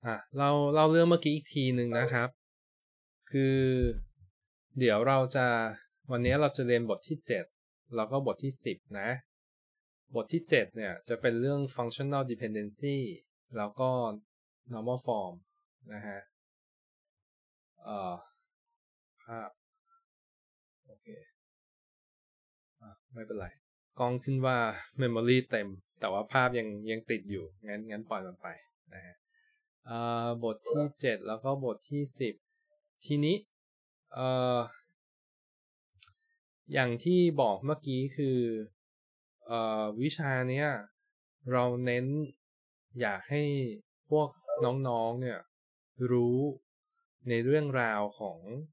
เราเรื่องเมื่อกี้อีกทีหนึ่งนะครับคือเดี๋ยววันนี้เราจะเรียนบทที่7แล้วก็บทที่10นะบทที่7เนี่ยจะเป็นเรื่อง functional dependency แล้วก็ normal form นะฮะภาพโอเคไม่เป็นไรกล้องขึ้นว่า memory เต็มแต่ว่าภาพยังติดอยู่งั้นปล่อยมันไปนะฮะบทที่7แล้วก็บทที่10ทีนี้อย่างที่บอกเมื่อกี้คือวิชาเนี้ยเราเน้นอยากให้พวกน้องๆเนี่ยรู้ในเรื่องราวของ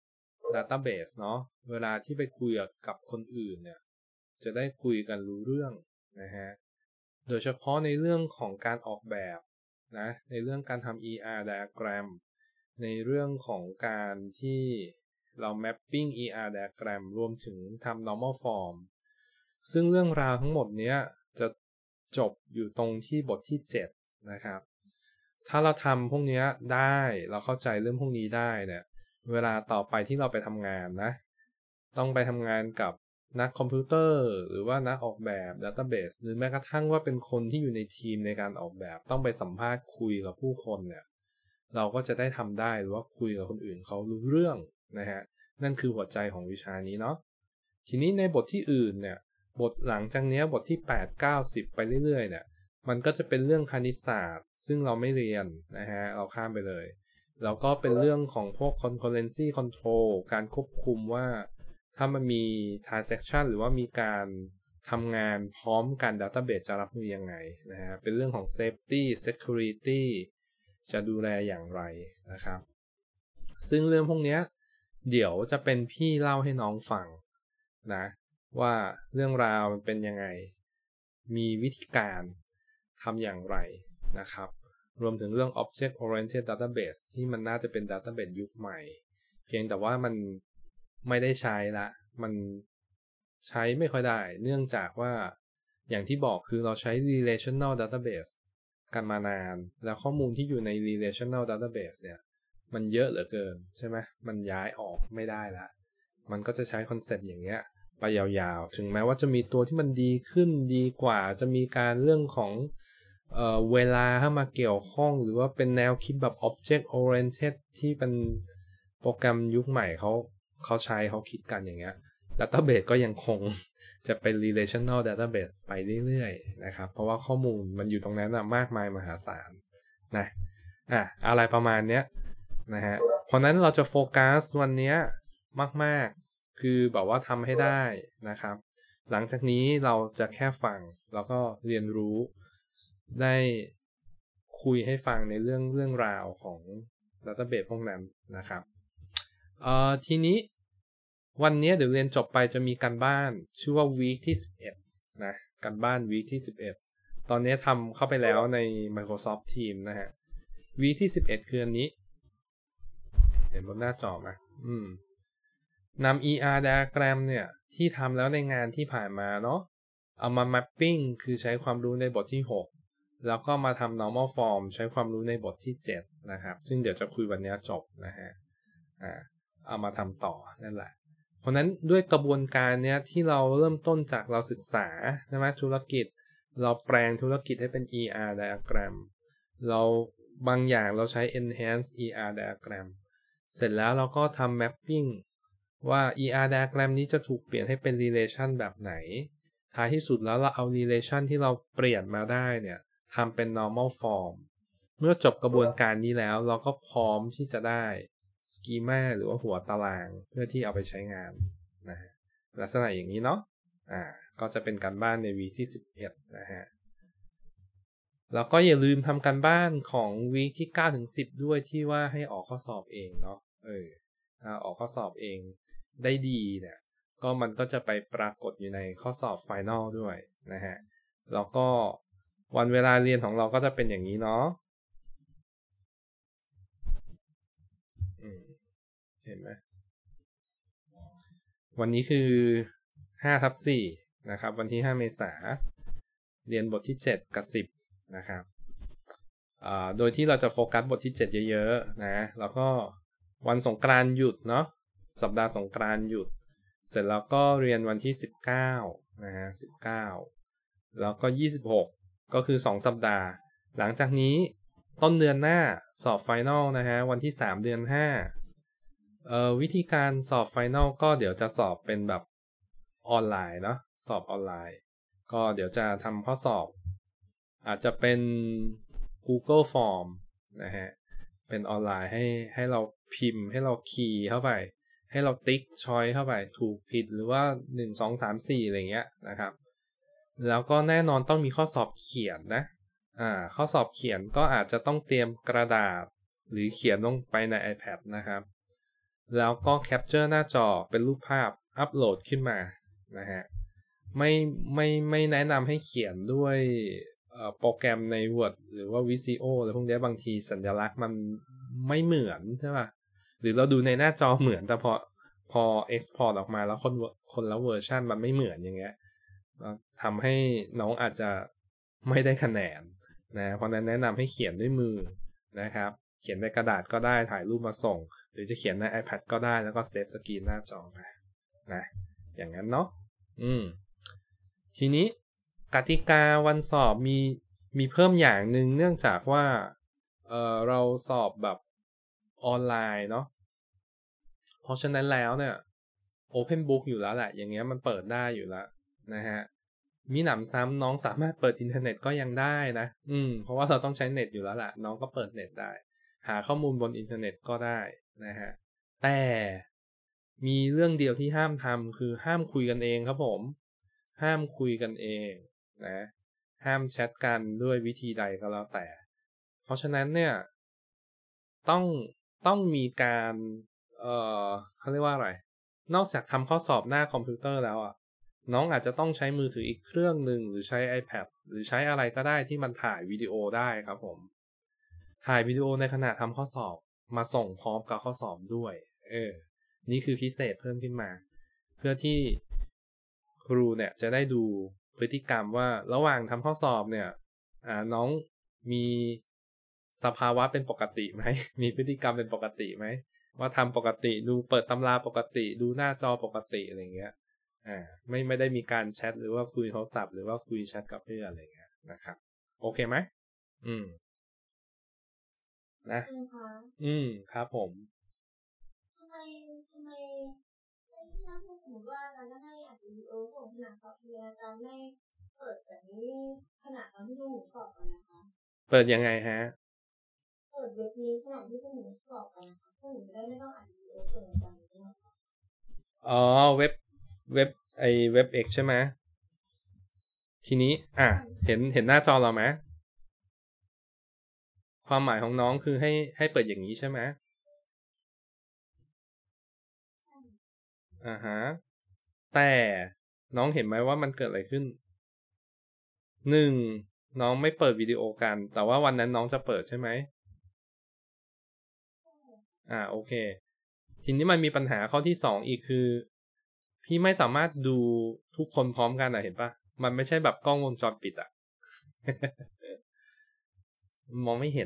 database เนาะเวลาที่ไปคุยกับคนอื่นเนี่ยจะได้คุยกันรู้เรื่องนะฮะโดยเฉพาะในเรื่องของการออกแบบนะในเรื่องการทำ ER diagram ในเรื่องของการที่เรา mapping ER diagram รวมถึงทำ normal form ซึ่งเรื่องราวทั้งหมดเนี้ยจะจบอยู่ตรงที่บทที่7นะครับถ้าเราทำพวกนี้ได้เราเข้าใจเรื่องพวกนี้ได้เนี่ยเวลาต่อไปที่เราไปทำงานนะต้องไปทำงานกับนักคอมพิวเตอร์หรือว่านักออกแบบ database หรือแม้กระทั่งว่าเป็นคนที่อยู่ในทีมในการออกแบบต้องไปสัมภาษณ์คุยกับผู้คนเนี่ยเราก็จะได้ทำได้หรือว่าคุยกับคนอื่นเขารู้เรื่องนะฮะนั่นคือหัวใจของวิชานี้เนาะทีนี้ในบทที่อื่นเนี่ยบทหลังจากนี้บทที่8 9 10ไปเรื่อยๆเนี่ยมันก็จะเป็นเรื่องคณิตศาสตร์ซึ่งเราไม่เรียนนะฮะเราข้ามไปเลยแล้วก็เป็นเรื่องของพวก concurrency control การควบคุมว่าถ้ามันมี transaction หรือว่ามีการทำงานพร้อมกัน database จะรับมือยังไงนะฮะเป็นเรื่องของ safety security จะดูแลอย่างไรนะครับซึ่งเรื่องพวกนี้เดี๋ยวจะเป็นพี่เล่าให้น้องฟังนะว่าเรื่องราวมันเป็นยังไงมีวิธีการทำอย่างไรนะครับรวมถึงเรื่อง object oriented database ที่มันน่าจะเป็น database ยุคใหม่เพียงแต่ว่ามันไม่ได้ใช้ละมันใช้ไม่ค่อยได้เนื่องจากว่าอย่างที่บอกคือเราใช้ relational database กันมานานแล้วข้อมูลที่อยู่ใน relational database เนี่ยมันเยอะเหลือเกินใช่ไหมมันย้ายออกไม่ได้ละมันก็จะใช้คอนเซ็ปต์อย่างเงี้ยไปยาวๆถึงแม้ว่าจะมีตัวที่มันดีขึ้นดีกว่าจะมีการเรื่องของเวลาเข้ามาเกี่ยวข้องหรือว่าเป็นแนวคิดแบบ object oriented ที่เป็นโปรแกรมยุคใหม่เขาใช้เขาคิดกันอย่างเงี้ย database ก็ยังคงจะเป็น relational database ไปเรื่อยๆนะครับเพราะว่าข้อมูลมันอยู่ตรงนั้นมากมายมหาศาลนะอะไรประมาณเนี้ยนะฮะเพราะนั้นเราจะโฟกัสวันนี้มากๆคือแบบว่าทำให้ได้นะครับหลังจากนี้เราจะแค่ฟังแล้วก็เรียนรู้ได้คุยให้ฟังในเรื่องราวของ database พวกนั้นนะครับทีนี้วันนี้เดี๋ยวเรียนจบไปจะมีการบ้านชื่อว่า week ที่11นะการบ้าน week ที่11ตอนนี้ทำเข้าไปแล้วใน Microsoft Teams นะฮะ week ที่11คืออันนี้เห็นบนหน้าจอไหมนำ ER diagram เนี่ยที่ทำแล้วในงานที่ผ่านมาเนาะเอามา mapping คือใช้ความรู้ในบทที่6แล้วก็มาทำ normal form ใช้ความรู้ในบทที่7นะครับซึ่งเดี๋ยวจะคุยวันนี้จบนะฮะเอามาทำต่อนั่นแหละเพราะนั้นด้วยกระบวนการเนี้ยที่เราเริ่มต้นจากเราศึกษาใช่ไหมธุรกิจเราแปลงธุรกิจให้เป็น ER diagram เราบางอย่างเราใช้ enhance ER diagram เสร็จแล้วเราก็ทำ mapping ว่า ER diagram นี้จะถูกเปลี่ยนให้เป็น relation แบบไหนท้ายที่สุดแล้วเราเอา relation ที่เราเปลี่ยนมาได้เนี่ยทำเป็น normal form เมื่อจบกระบวนการนี้แล้วเราก็พร้อมที่จะได้ schema หรือว่าหัวตารางเพื่อที่เอาไปใช้งานนะฮะลักษณะอย่างนี้เนาะก็จะเป็นการบ้านในวีคที่11นะฮะแล้วก็อย่าลืมทำการบ้านของวีคที่9ถึง10ด้วยที่ว่าให้ออกข้อสอบเองเนาะออกข้อสอบเองได้ดีเนี่ยก็มันก็จะไปปรากฏอยู่ในข้อสอบไฟนอลด้วยนะฮะแล้วก็วันเวลาเรียนของเราก็จะเป็นอย่างนี้เนาะเห็นไหมวันนี้คือ5/4นะครับวันที่5 เมษายนเรียนบทที่7กับ10นะครับโดยที่เราจะโฟกัสบทที่7เยอะๆนะแล้วก็วันสงกรานต์หยุดเนาะสัปดาห์สงกรานต์หยุดเสร็จแล้วก็เรียนวันที่19นะฮะ19แล้วก็26ก็คือ2สัปดาห์หลังจากนี้ต้นเดือนหน้าสอบไฟนอลนะฮะวันที่3เดือน5วิธีการสอบไฟนอลก็เดี๋ยวจะสอบเป็นแบบออนไลน์เนาะสอบออนไลน์ก็เดี๋ยวจะทำข้อสอบอาจจะเป็น Google Form นะฮะเป็นออนไลน์ให้เราพิมพ์ให้เราคีย์เข้าไปให้เราติ๊กช้อยเข้าไปถูกผิดหรือว่า1 2 3 4อะไรเงี้ยนะครับแล้วก็แน่นอนต้องมีข้อสอบเขียนนะข้อสอบเขียนก็อาจจะต้องเตรียมกระดาษหรือเขียนลงไปใน iPad นะครับแล้วก็แคปเจอร์หน้าจอเป็นรูปภาพอัปโหลดขึ้นมานะฮะไม่แนะนำให้เขียนด้วยโปรแกรมใน Word หรือว่า Visio อะไรพวกนี้บางทีสัญลักษณ์มันไม่เหมือนใช่ป่ะหรือเราดูในหน้าจอเหมือนแต่พอ export ออกมาแล้วคนละเวอร์ชันมันไม่เหมือนอย่างเงี้ยทำให้น้องอาจจะไม่ได้คะแนนนะเพราะนั้นแนะนำให้เขียนด้วยมือนะครับเขียนในกระดาษก็ได้ถ่ายรูปมาส่งหรือจะเขียนใน iPad ก็ได้แล้วก็เซฟสกรีนหน้าจอมานะอย่างนั้นเนาะทีนี้กติกาวันสอบมีเพิ่มอย่างหนึ่งเนื่องจากว่าเราสอบแบบออนไลน์เนาะเพราะฉะนั้นแล้วเนี่ย Open Book อยู่แล้วแหละอย่างเงี้ยมันเปิดได้อยู่แล้วนะฮะมีหนำซ้ำน้องสามารถเปิดอินเทอร์เน็ตก็ยังได้นะเพราะว่าเราต้องใช้เน็ตอยู่แล้วแหละน้องก็เปิดเน็ตได้หาข้อมูลบนอินเทอร์เน็ตก็ได้นะฮะแต่มีเรื่องเดียวที่ห้ามทำคือห้ามคุยกันเองครับผมห้ามคุยกันเองนะห้ามแชทกันด้วยวิธีใดก็แล้วแต่เพราะฉะนั้นเนี่ยต้องมีการเขาเรียกว่าอะไรนอกจากทำข้อสอบหน้าคอมพิวเตอร์แล้วอ่ะน้องอาจจะต้องใช้มือถืออีกเครื่องหนึ่งหรือใช้ iPad หรือใช้อะไรก็ได้ที่มันถ่ายวิดีโอได้ครับผมถ่ายวิดีโอในขณะทำข้อสอบมาส่งพร้อมกับข้อสอบด้วยนี่คือพิเศษเพิ่มขึ้นมาเพื่อที่ครูเนี่ยจะได้ดูพฤติกรรมว่าระหว่างทำข้อสอบเนี่ยน้องมีสภาวะเป็นปกติไหมมีพฤติกรรมเป็นปกติไหมว่าทำปกติดูเปิดตำราปกติดูหน้าจอปกติอะไรเงี้ยไม่ได้มีการแชทหรือว่าคุยโทรศัพท์หรือว่าคุยแชทกับเพื่อนอะไรเงี้ยนะครับโอเคไหมนะครับผมทำไมถ้าสมมติว่าเราจะให้อัดวิดีโอส่งขนาดกับเรียนอาจารย์ไม่เปิดแบบนี้ขนาดตอนที่พวกหนูสอบกันนะคะเปิดยังไงฮะเปิดเว็บนี้ขนาดที่พวกหนูสอบกันนะคะพวกหนูจะได้ไม่ต้องอัดวิดีโอส่งอาจารย์ด้วยนะคะอ๋อเว็บเว็บเอ็กใช่ไหมทีนี้เห็นหน้าจอเราไหมความหมายของน้องคือให้เปิดอย่างนี้ใช่ไหมฮะแต่น้องเห็นไหมว่ามันเกิดอะไรขึ้นน้องไม่เปิดวิดีโอกันแต่ว่าวันนั้นน้องจะเปิดใช่ไหมโอเคทีนี้มันมีปัญหาข้อที่2อีกคือพี่ไม่สามารถดูทุกคนพร้อมกันเห็นปะมันไม่ใช่แบบกล้องวงจรปิดมองไม่เห็น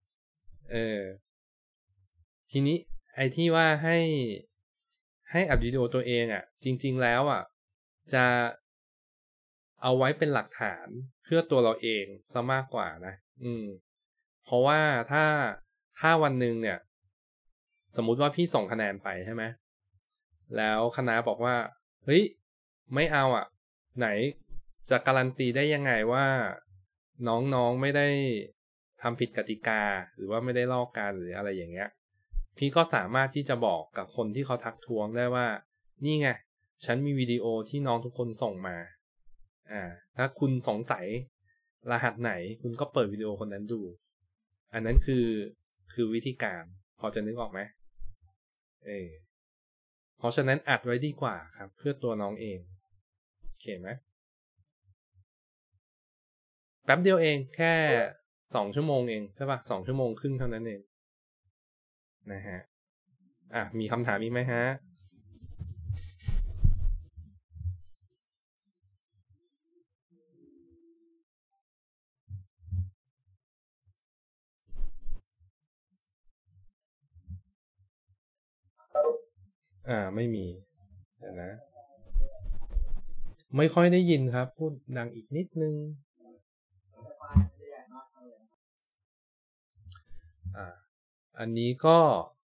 ทีนี้ไอ้ที่ว่าให้อัดวิดีโอตัวเองจริงๆแล้วจะเอาไว้เป็นหลักฐานเพื่อตัวเราเองซะมากกว่านะเพราะว่าถ้าวันหนึ่งเนี่ยสมมุติว่าพี่ส่งคะแนนไปใช่ไหมแล้วคณะบอกว่าเฮ้ยไม่เอาไหนจะการันตีได้ยังไงว่าน้องไม่ได้ทำผิดกติกาหรือว่าไม่ได้ลอกกันหรืออะไรอย่างเงี้ยพี่ก็สามารถที่จะบอกกับคนที่เขาทักท้วงได้ว่านี่ไงฉันมีวิดีโอที่น้องทุกคนส่งมาถ้าคุณสงสัยรหัสไหนคุณก็เปิดวิดีโอคนนั้นดูอันนั้นคือวิธีการพอจะนึกออกไหมเพราะฉะนั้นอัดไว้ดีกว่าครับเพื่อตัวน้องเองโอเคไหมแป๊บเดียวเองแค่2 ชั่วโมงเองใช่ป่ะ2 ชั่วโมงครึ่งเท่านั้นเองนะฮะมีคำถามอีกไหมฮะไม่มีเดี๋ยวนะไม่ค่อยได้ยินครับพูดดังอีกนิดนึงอันนี้ก็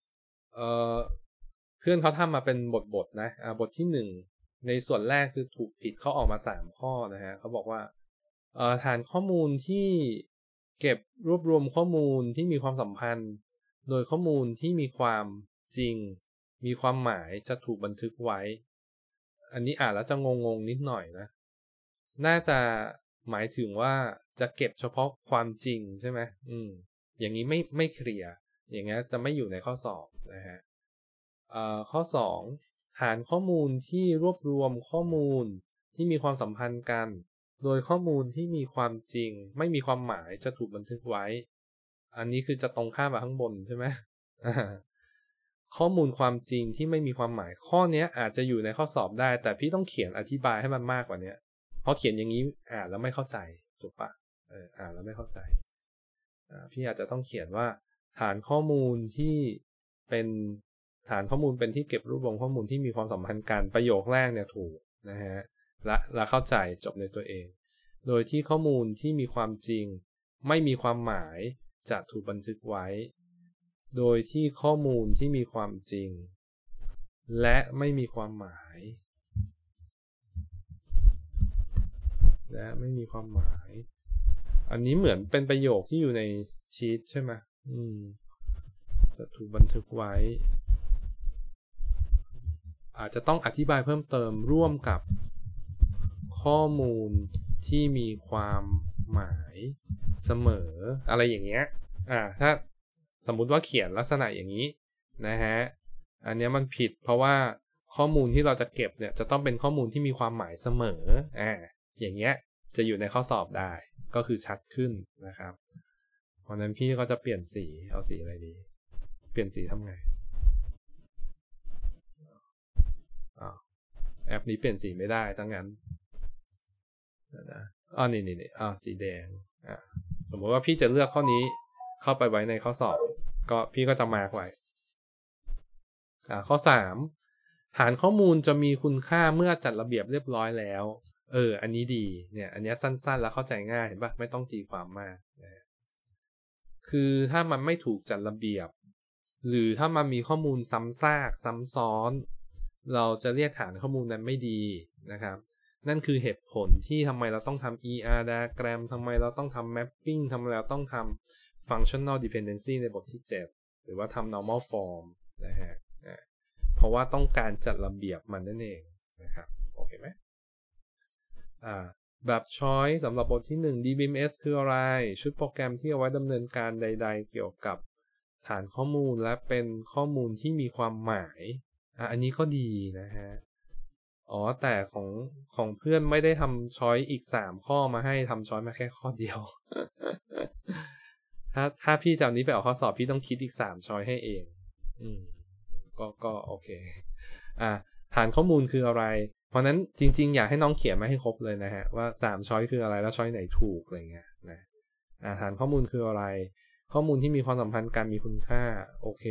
เพื่อนเขาทำมาเป็นบทนะบทที่1ในส่วนแรกคือถูกผิดเขาออกมา3ข้อนะฮะเขาบอกว่าฐานข้อมูลที่เก็บรวบรวมข้อมูลที่มีความสัมพันธ์โดยข้อมูลที่มีความจริงมีความหมายจะถูกบันทึกไว้อันนี้อ่านแล้วจะงงนิดหน่อยนะน่าจะหมายถึงว่าจะเก็บเฉพาะความจริงใช่ไหมอย่างนี้ไม่เคลียร์อย่างนี้จะไม่อยู่ในข้อสอบนะฮะข้อ2ฐานข้อมูลที่รวบรวมข้อมูลที่มีความสัมพันธ์กันโดยข้อมูลที่มีความจริงไม่มีความหมายจะถูกบันทึกไว้อันนี้คือจะตรงข้ามกับข้างบนใช่ไหมข้อมูลความจริงที่ไม่มีความหมายข้อนี้อาจจะอยู่ในข้อสอบได้แต่พี่ต้องเขียนอธิบายให้มันมากกว่านี้เพราะเขียนอย่างนี้อ่านแล้วไม่เข้าใจถูกปะอ่านแล้วไม่เข้าใจพี่อาจจะต้องเขียนว่าฐานข้อมูลที่เป็นฐานข้อมูลเป็นที่เก็บรวบรวมข้อมูลที่มีความสัมพันธ์กันประโยคแรกเนี่ยถูกนะฮะและเข้าใจจบในตัวเองโดยที่ข้อมูลที่มีความจริงไม่มีความหมายจะถูกบันทึกไว้โดยที่ข้อมูลที่มีความจริงและไม่มีความหมายอันนี้เหมือนเป็นประโยคที่อยู่ในชีทใช่ไหมจะถูกบันทึกไว้อาจจะต้องอธิบายเพิ่มเติมร่วมกับข้อมูลที่มีความหมายเสมออะไรอย่างเงี้ยถ้าสมมุติว่าเขียนลักษณะอย่างนี้นะฮะอันนี้มันผิดเพราะว่าข้อมูลที่เราจะเก็บเนี่ยจะต้องเป็นข้อมูลที่มีความหมายเสมออย่างเงี้ยจะอยู่ในข้อสอบได้ก็คือชัดขึ้นนะครับเพราะนั้นพี่ก็จะเปลี่ยนสีเอาสีอะไรดีเปลี่ยนสีทำไงแอปนี้เปลี่ยนสีไม่ได้ทั้งนั้นนะนี่สีแดงสมมติว่าพี่จะเลือกข้อนี้เข้าไปไว้ในข้อสอบก็พี่ก็จะมาร์กไว้ข้อ3ฐานข้อมูลจะมีคุณค่าเมื่อจัดระเบียบเรียบร้อยแล้วอันนี้ดีเนี่ยอันนี้สั้นๆแล้วเข้าใจง่ายเห็นปะไม่ต้องตีความมากนะคือถ้ามันไม่ถูกจัดระเบียบหรือถ้ามันมีข้อมูลซ้ำซากซ้ำซ้อนเราจะเรียกฐานข้อมูลนั้นไม่ดีนะครับนั่นคือเหตุผลที่ทำไมเราต้องทำ ER diagram ทำไมเราต้องทำ mapping ทำไมเราต้องทำ functional dependency ในบทที่7หรือว่าทำ normal form นะฮะเพราะว่าต้องการจัดระเบียบมันนั่นเองนะครับโอเคไหมแบบ choice สำหรับบทที่1 DBMS คืออะไรชุดโปรแกรมที่เอาไว้ดำเนินการใดๆเกี่ยวกับฐานข้อมูลและเป็นข้อมูลที่มีความหมายอันนี้ก็ดีนะฮะแต่ของเพื่อนไม่ได้ทำช้อยอีก3ข้อมาให้ทำช้อยมาแค่ข้อเดียว ถ้าพี่จะเอานี้ไปออกข้อสอบพี่ต้องคิดอีก3ช้อยให้เองก็โอเคฐานข้อมูลคืออะไรเพราะนั้นจริงๆอยากให้น้องเขียนมาให้ครบเลยนะฮะว่า3ช้อยคืออะไรแล้วช้อยไหนถูกอะไรเงี้ยนะฐานข้อมูลคืออะไรข้อมูลที่มีความสัมพันธ์กันมีคุณค่าโอเค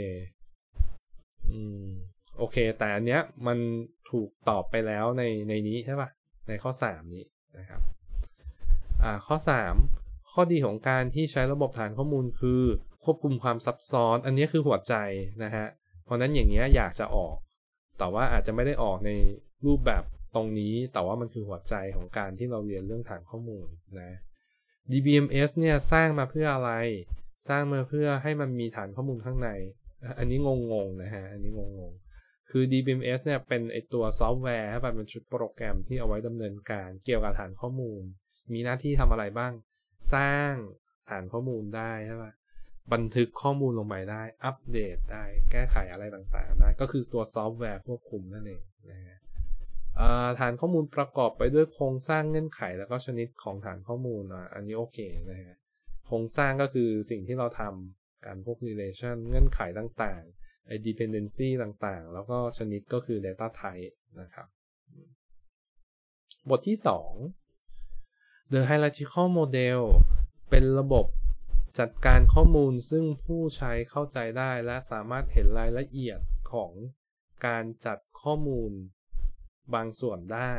โอเคแต่อันเนี้ยมันถูกตอบไปแล้วในนี้ใช่ป่ะในข้อ3นี้นะครับข้อ3ข้อดีของการที่ใช้ระบบฐานข้อมูลคือควบคุมความซับซ้อนอันนี้คือหัวใจนะฮะเพราะนั้นอย่างเงี้ยอยากจะออกแต่ว่าอาจจะไม่ได้ออกในรูปแบบตรงนี้แต่ว่ามันคือหัวใจของการที่เราเรียนเรื่องฐานข้อมูลนะ DBMS เนี่ยสร้างมาเพื่ออะไรสร้างมาเพื่อให้มันมีฐานข้อมูลข้างในอันนี้งงนะฮะอันนี้งงคือ DBMS เนี่ยเป็นไอตัวซอฟต์แวร์ครับเป็นชุดโปรแกรมที่เอาไว้ดำเนินการเกี่ยวกับฐานข้อมูลมีหน้าที่ทำอะไรบ้างสร้างฐานข้อมูลได้ใช่ป่ะบันทึกข้อมูลลงไปได้อัปเดตได้แก้ไขอะไรต่างๆได้ก็คือตัวซอฟต์แวร์ควบคุมนั่นเองนะฮะฐานข้อมูลประกอบไปด้วยโครงสร้างเงื่อนไขแล้วก็ชนิดของฐานข้อมูลอันนี้โอเคนะฮะโครงสร้างก็คือสิ่งที่เราทำการพวก relation เงื่อนไขต่างๆdependency ต่างๆแล้วก็ชนิดก็คือ data type นะครับบทที่2 The hierarchical model เป็นระบบจัดการข้อมูลซึ่งผู้ใช้เข้าใจได้และสามารถเห็นรายละเอียดของการจัดข้อมูลบางส่วนได้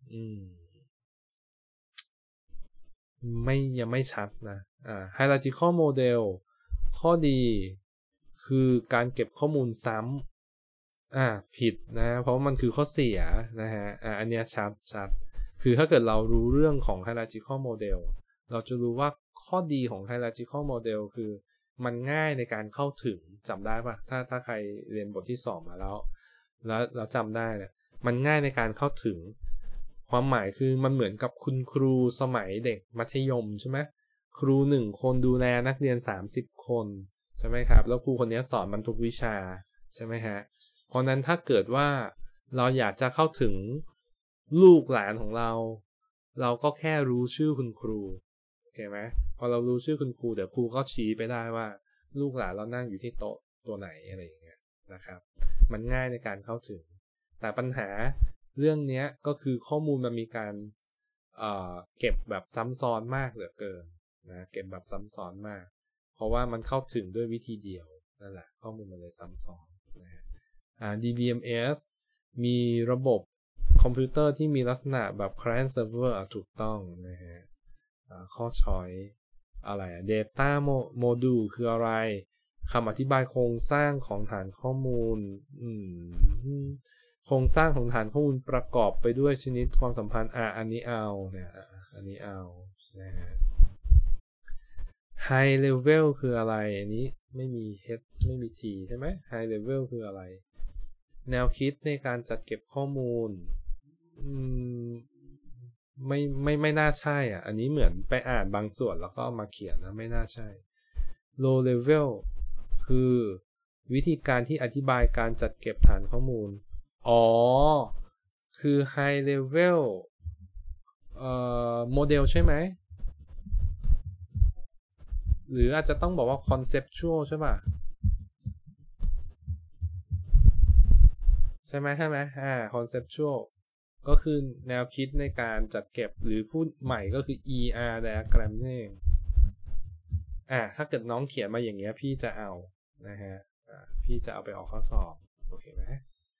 ยังไม่ชัดนะhierarchical model ข้อดีคือการเก็บข้อมูลซ้ำผิดนะเพราะมันคือข้อเสียนะฮะอันเนี้ยชัดคือถ้าเกิดเรารู้เรื่องของ hierarchical model เราจะรู้ว่าข้อดีของ hierarchical model คือมันง่ายในการเข้าถึงจำได้ปะถ้าใครเรียนบทที่2มาแล้วจำได้เนี่ยมันง่ายในการเข้าถึงความหมายคือมันเหมือนกับคุณครูสมัยเด็กมัธยมใช่ไหมครู1คนดูแลนักเรียน30คนใช่ไหมครับแล้วครูคนนี้สอนมันทุกวิชาใช่ไหมฮะเพราะนั้นถ้าเกิดว่าเราอยากจะเข้าถึงลูกหลานของเราก็แค่รู้ชื่อคุณครูโอเคไหมพอเรารู้ชื่อคุณครูเดี๋ยวครูก็ชี้ไปได้ว่าลูกหลานเรานั่งอยู่ที่โต๊ะตัวไหนอะไรอย่างเงี้ยนะครับมันง่ายในการเข้าถึงแต่ปัญหาเรื่องนี้ก็คือข้อมูลมันมีการเก็บแบบซ้ำซ้อนมากเหลือเกินนะเก็บแบบซ้ำซ้อนมากเพราะว่ามันเข้าถึงด้วยวิธีเดียวนั่นแหละข้อมูลมันเลยซ้ำซ้อนนะฮะDBMS มีระบบคอมพิวเตอร์ที่มีลักษณะแบบ client server ถูกต้องนะฮะข้อ choice อะไรdata module คืออะไรคำอธิบายโครงสร้างของฐานข้อมูลโครงสร้างของฐานข้อมูลประกอบไปด้วยชนิดความสัมพันธ์อันนี้เอาเนี่ยอันนี้เอานะฮะ high level คืออะไรอันนี้ไม่มี h ไม่มี t ใช่ไหม high level คืออะไรแนวคิดในการจัดเก็บข้อมูลไม่น่าใช่อันนี้เหมือนไปอ่านบางส่วนแล้วก็มาเขียนนะไม่น่าใช่ low level คือวิธีการที่อธิบายการจัดเก็บฐานข้อมูลคือ high level โมเดลใช่ไหมหรืออาจจะต้องบอกว่า conceptual ใช่ป่ะใช่ไหมconceptual ก็คือแนวคิดในการจัดเก็บหรือพูดใหม่ก็คือ ER diagram นี่เองถ้าเกิดน้องเขียนมาอย่างเงี้ยพี่จะเอานะฮะพี่จะเอาไปออกข้อสอบโอเคไหม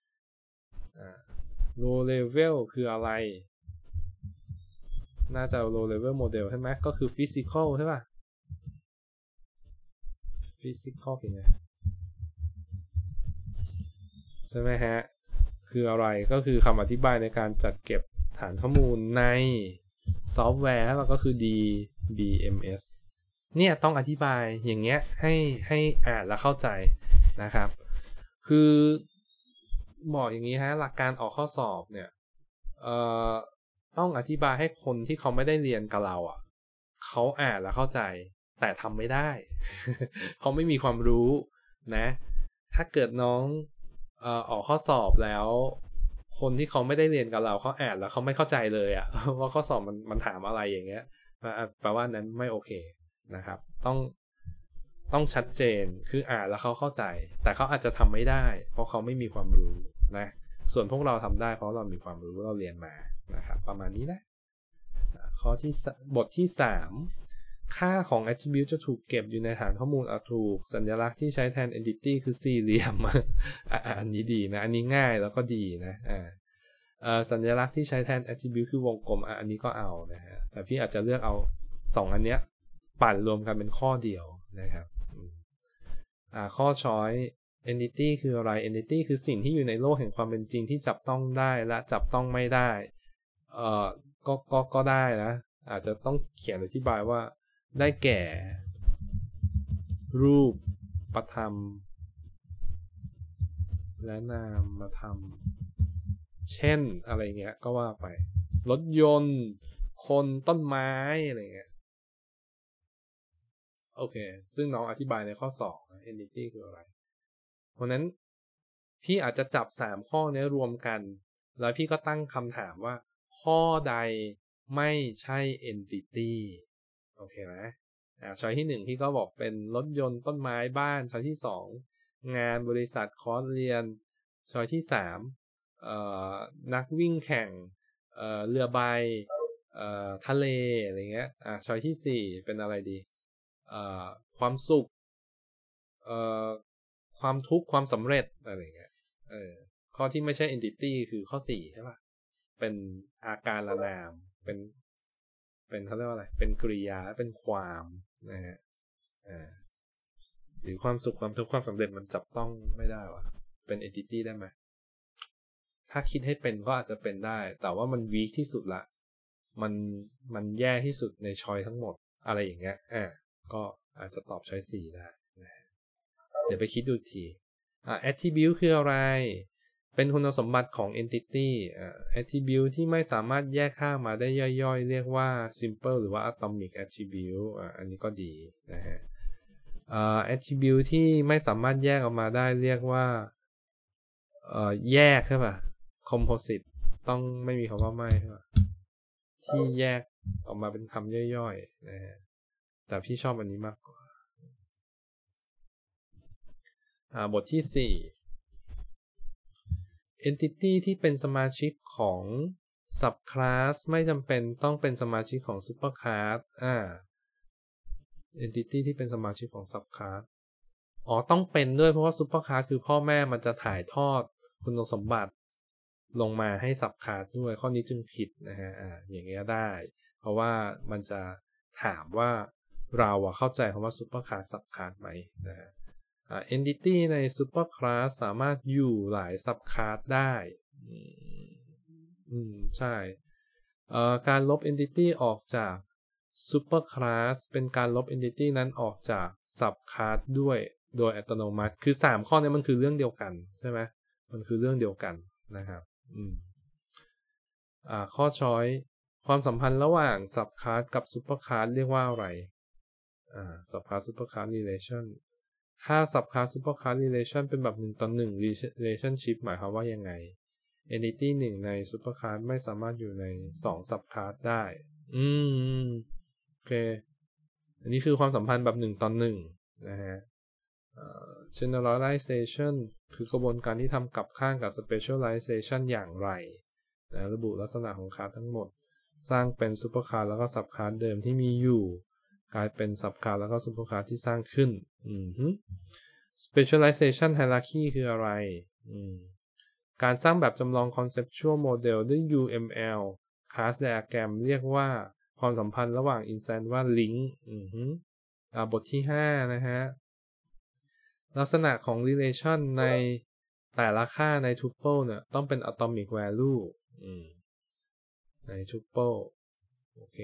low level คืออะไรน่าจะ low level model ใช่ไหมก็คือ physical ใช่ป่ะ physical เป็นไงใช่ไหมฮะคืออะไรก็คือคำอธิบายในการจัดเก็บฐานข้อมูลในซอฟต์แวร์แล้วก็คือ DBMS เนี่ยต้องอธิบายอย่างเงี้ยให้อ่านแล้วเข้าใจนะครับคือบอกอย่างนี้ฮะหลักการออกข้อสอบเนี่ยต้องอธิบายให้คนที่เขาไม่ได้เรียนกับเราเขาอ่านแล้วเข้าใจแต่ทำไม่ได้ เขาไม่มีความรู้นะถ้าเกิดน้องออกข้อสอบแล้วคนที่เขาไม่ได้เรียนกับเราเขาอ่านแล้วเขาไม่เข้าใจเลยว่าข้อสอบมันถามอะไรอย่างเงี้ยแปลว่านั้นไม่โอเคนะครับต้องชัดเจนคืออ่านแล้วเขาเข้าใจแต่เขาอาจจะทำไม่ได้เพราะเขาไม่มีความรู้นะส่วนพวกเราทำได้เพราะเรามีความรู้เราเรียนมานะครับประมาณนี้นะข้อที่บทที่3ค่าของ attribute จะถูกเก็บอยู่ในฐานข้อมูลถูกสัญลักษณ์ที่ใช้แทน entity คือสี่เหลี่ยม อันนี้ดีนะอันนี้ง่ายแล้วก็ดีนะสัญลักษณ์ที่ใช้แทน attribute คือวงกลมอันนี้ก็เอานะฮะแต่พี่อาจจะเลือกเอา2อันเนี้ยปั่นรวมกันเป็นข้อเดียวนะครับข้อ choice entity คืออะไร entity คือสิ่งที่อยู่ในโลกแห่งความเป็นจริงที่จับต้องได้และจับต้องไม่ได้ก็ได้นะอาจจะต้องเขียนอธิบายว่าได้แก่รูปประธรรมและนามธรรมเช่นอะไรเงี้ยก็ว่าไปรถยนต์คนต้นไม้อะไรเงี้ยโอเคซึ่งน้องอธิบายในข้อ2 entity คืออะไรเพราะนั้นพี่อาจจะจับ3ข้อนี้รวมกันแล้วพี่ก็ตั้งคำถามว่าข้อใดไม่ใช่ entity โอเคไหมช้อยที่1พี่ก็บอกเป็นรถยนต์ต้นไม้บ้านช้อยที่2งานบริษัทคอร์สเรียนช้อยที่3นักวิ่งแข่งเรือใบทะเลอะไรเงี้ยช้อยที่4เป็นอะไรดีความสุขความทุกข์ความสำเร็จอะไรเงี้ยข้อที่ไม่ใช่ entity คือข้อ4ใช่ป่ะเป็นอาการละนามเป็นเขาเรียกว่าอะไรเป็นกริยาเป็นความนะฮะหรือความสุขความทุกข์ความสำเร็จมันจับต้องไม่ได้วะเป็น entity ได้ไหมถ้าคิดให้เป็นก็อาจจะเป็นได้แต่ว่ามัน weak ที่สุดละมันแย่ที่สุดในช้อยทั้งหมดอะไรอย่างเงี้ยก็อาจจะตอบช้อย4ได้นะเดี๋ยวไปคิดดูทีattribute คืออะไรเป็นคุณสมบัติของ entity attribute ที่ไม่สามารถแยกค่ามาได้ย่อยๆเรียกว่า simple หรือว่า atomic attribute อันนี้ก็ดีนะฮะattribute ที่ไม่สามารถแยกออกมาได้เรียกว่าแยกใช่ป่ะ composite ต้องไม่มีคำว่าไม่ใช่ป่ะที่แยกออกมาเป็นคำย่อยๆนะฮะแต่พี่ชอบอันนี้มากกว่าบทที่ 4 entity ที่เป็นสมาชิกของ subclass ไม่จำเป็นต้องเป็นสมาชิกของ superclass entity ที่เป็นสมาชิกของ subclass ต้องเป็นด้วยเพราะว่า superclass คือพ่อแม่มันจะถ่ายทอดคุณสมบัติลงมาให้ subclass ด้วยข้อนี้จึงผิดนะฮะอย่างเงี้ยได้เพราะว่ามันจะถามว่าเราเข้าใจคำว่า superclass subclass ไหมนะฮะentity ใน superclass สามารถอยู่หลาย subclass ได้ใช่การลบ entity ออกจาก superclass เป็นการลบ entity นั้นออกจาก subclass ด้วยโดยอัตโนมัติคือ3ข้อนี้มันคือเรื่องเดียวกันใช่ไหมมันคือเรื่องเดียวกันนะครับข้อช้อยความสัมพันธ์ระหว่าง subclass กับ superclass เรียกว่าอะไรsubclass superclass relation ถ้า subclass superclass relation เป็นแบบ1 ต่อ 1 relationship หมายความว่ายังไง entity 1ใน superclass ไม่สามารถอยู่ใน2 subclass ได้โอเคอันนี้คือความสัมพันธ์แบบ1 ต่อ 1นะฮะgeneralization คือกระบวนการที่ทำกลับข้างกับ specialization อย่างไรนะระบุลักษณะของคลาสทั้งหมดสร้างเป็น superclass แล้วก็ subclass เดิมที่มีอยู่กลายเป็น subclass แล้วก็ superclass ที่สร้างขึ้นspecialization hierarchy คืออะไรการสร้างแบบจำลอง conceptual model ด้วย UML class diagram เรียกว่าความสัมพันธ์ระหว่าง instance ว่า link บทที่ 5 นะฮะลักษณะของ relation ในแต่ละค่าใน tuple เนี่ยต้องเป็น atomic value ใน tuple โอเค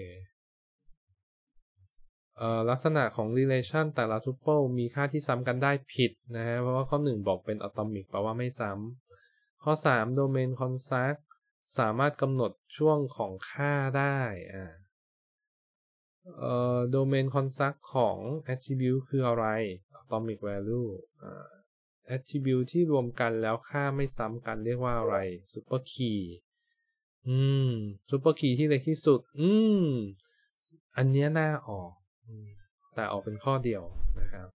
ลักษณะของ relation แต่ละ tuple มีค่าที่ซ้ำกันได้ผิดนะฮะเพราะว่าข้อ1บอกเป็น atomic แปลว่าไม่ซ้ำข้อ3 domain construct สามารถกำหนดช่วงของค่าได้domain construct ของ attribute คืออะไร atomic value attribute ที่รวมกันแล้วค่าไม่ซ้ำกันเรียกว่าอะไร super key super key ที่เล็กที่สุดอันนี้น่าออกแต่ออกเป็นข้อเดียวนะครับ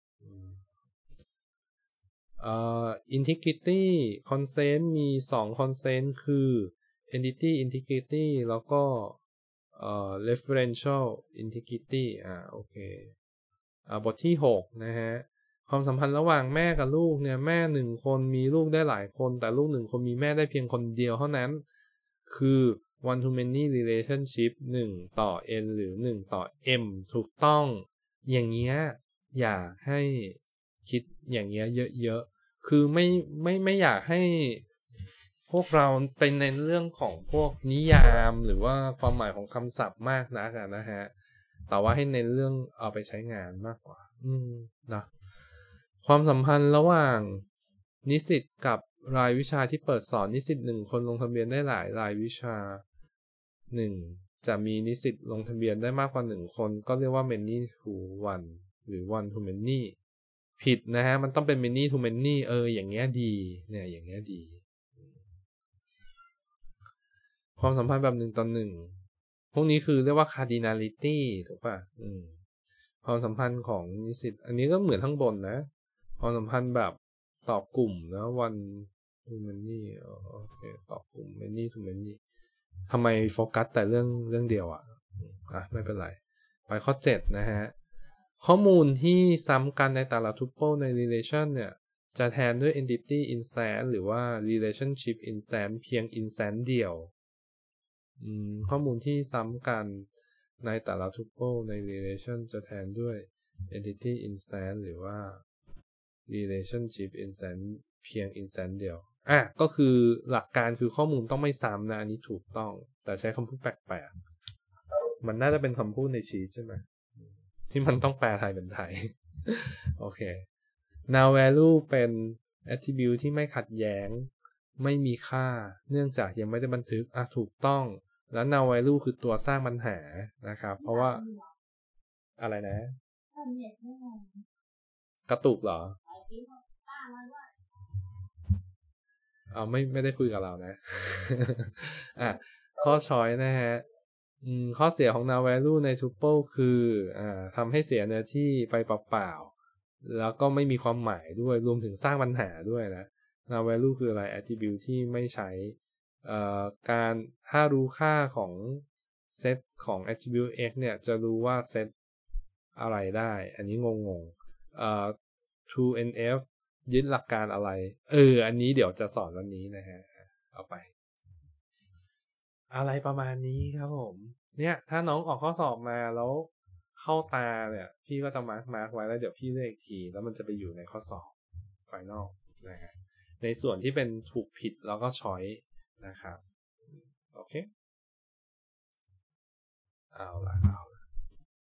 integrity consent มี2 consent คือ entity integrity แล้วก็referential integrity โอเคบทที่ 6 นะฮะความสัมพันธ์ระหว่างแม่กับลูกเนี่ยแม่1 คนมีลูกได้หลายคนแต่ลูก1 คนมีแม่ได้เพียงคนเดียวเท่านั้นคือ one to many relationship 1 ต่อ n หรือ1 ต่อ m ถูกต้องอย่างเงี้ยอย่าให้คิดอย่างเงี้ยเยอะๆคือไม่อยากให้พวกเราไปเน้นเรื่องของพวกนิยามหรือว่าความหมายของคำศัพท์มากนักนะฮะแต่ว่าให้เน้นเรื่องเอาไปใช้งานมากกว่านะความสัมพันธ์ระหว่างนิสิตกับรายวิชาที่เปิดสอนนิสิต1 คนลงทะเบียนได้หลายรายวิชา1จะมีนิสิตลงทะเบียนได้มากกว่า1 คนก็เรียกว่า many to one หรือ one to many ผิดนะฮะมันต้องเป็น many to many อย่างเงี้ยดีเนี่ยอย่างเงี้ยดีความสัมพันธ์แบบ1 ต่อ 1พวกนี้คือเรียกว่า cardinality ถูกป่ะความสัมพันธ์ของนิสิตอันนี้ก็เหมือนข้างบนนะความสัมพันธ์แบบต่อกลุ่มนะ one to many โอเคต่อกลุ่ม many to many ทำไมโฟกัสแต่เรื่องเดียวไม่เป็นไรไปข้อ 7 นะฮะข้อมูลที่ซ้ำกันในแต่ละ tuple ใน relation เนี่ยจะแทนด้วย entity instance หรือว่า relationship instance เพียง instance เดียวข้อมูลที่ซ้ำกันในแต่ละ tuple ใน relation จะแทนด้วย entity instance หรือว่า relationship instance เพียง instance เดียวก็คือหลักการคือข้อมูลต้องไม่ซ้ำนะอันนี้ถูกต้องแต่ใช้คำพูดแปลกๆมันน่าจะเป็นคำพูดในชีทใช่ไหมที่มันต้องแปลไทยเป็นไทย โอเค now value เป็น attribute ที่ไม่ขัดแย้งไม่มีค่าเนื่องจากยังไม่ได้บันทึกถูกต้องแล้ว now value คือตัวสร้างปัญหานะครับเพราะว่าอะไรนะกระตุกเหรอไม่ได้คุยกับเรานะ ข้อช้อยนะฮะข้อเสียของ now value ใน tuple คือทำให้เสียเนื้อที่ไปเปล่าๆแล้วก็ไม่มีความหมายด้วยรวมถึงสร้างปัญหาด้วยนะ now value คืออะไร attribute ที่ไม่ใช้การถ้ารู้ค่าของเซตของ attribute x เนี่ยจะรู้ว่าเซตอะไรได้อันนี้งง2NF ยึดหลักการอะไรอันนี้เดี๋ยวจะสอนวันนี้นะฮะเอาไปอะไรประมาณนี้ครับผมเนี่ยถ้าน้องออกข้อสอบมาแล้วเข้าตาเนี่ยพี่ก็จะมาร์กไว้แล้วเดี๋ยวพี่เลือกอีกทีแล้วมันจะไปอยู่ในข้อสอบไฟนอลนะฮะในส่วนที่เป็นถูกผิดแล้วก็ช้อยนะครับโอเคเอาละ